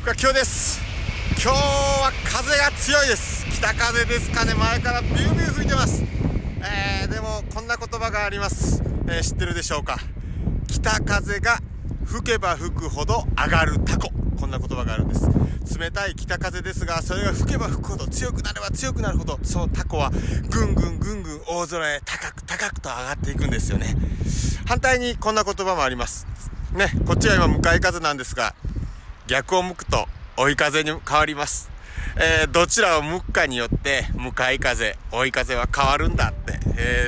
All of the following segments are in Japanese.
深清です。今日は風が強いです。北風ですかね。前からビュービュー吹いてます。でもこんな言葉があります。知ってるでしょうか。北風が吹けば吹くほど上がるタコ、こんな言葉があるんです。冷たい北風ですが、それが吹けば吹くほど、強くなれば強くなるほど、そのタコはぐんぐんぐんぐん大空へ高く高くと上がっていくんですよね。反対にこんな言葉もありますね。こっちは今向かい風なんですが、逆を向くと追い風に変わります。どちらを向くかによって向かい風、追い風は変わるんだって、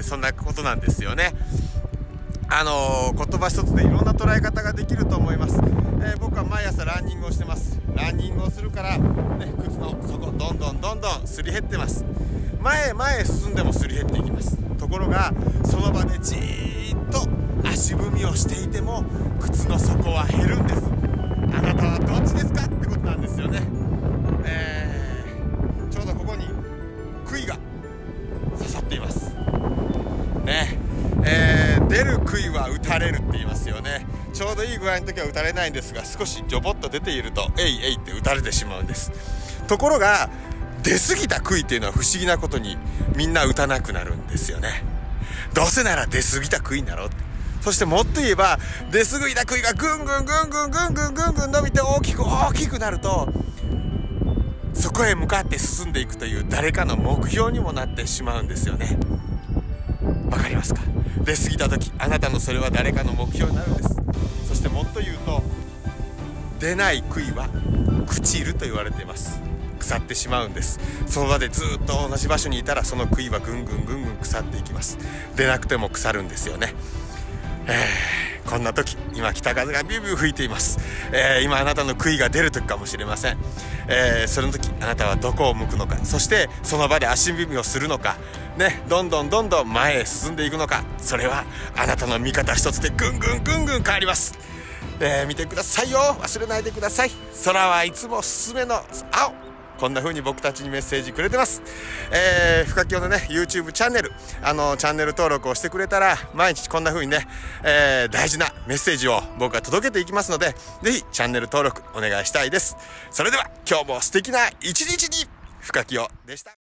そんなことなんですよね。言葉一つでいろんな捉え方ができると思います。僕は毎朝ランニングをしてます。ランニングをするから、靴の底どんどんすり減ってます。前へ進んでもすり減っていきます。ところがその場でじーっと足踏みをしていても靴の底は減るんです。あなたはどっちですかってことなんですよね。ちょうどここに杭が刺さっていますね。出る杭は打たれるって言いますよね。ちょうどいい具合の時は打たれないんですが、少しジョボッと出ているとえいって打たれてしまうんです。ところが出過ぎた杭っていうのは不思議なことにみんな打たなくなるんですよね。どうせなら出過ぎた杭だろう。そしてもっと言えば、出過ぎた杭がぐんぐん伸びて大きくなると、そこへ向かって進んでいくという誰かの目標にもなってしまうんですよね。わかりますか？出過ぎた時、あなたのそれは誰かの目標になるんです。そしてもっと言うと、出ない杭は朽ちると言われています。腐ってしまうんです。その場でずっと同じ場所にいたら、その杭はぐんぐん腐っていきます。出なくても腐るんですよね。こんな時、今北風がビュービュー吹いています。今あなたの杭が出る時かもしれません。その時あなたはどこを向くのか、そしてその場で足踏みをするのかね、どんどん前へ進んでいくのか、それはあなたの見方一つでぐんぐん変わります。見てくださいよ。忘れないでください。空はいつもすすめの青。こんな風に僕たちにメッセージくれてます。深清のね YouTube チャンネル、チャンネル登録をしてくれたら、毎日こんな風にね、大事なメッセージを僕が届けていきますので、ぜひチャンネル登録お願いしたいです。それでは今日も素敵な一日に。深清でした。